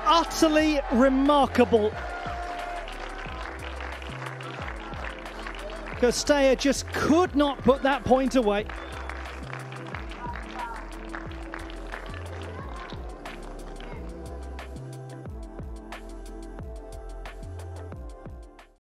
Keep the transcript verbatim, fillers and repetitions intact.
utterly remarkable. Castella just could not put that point away.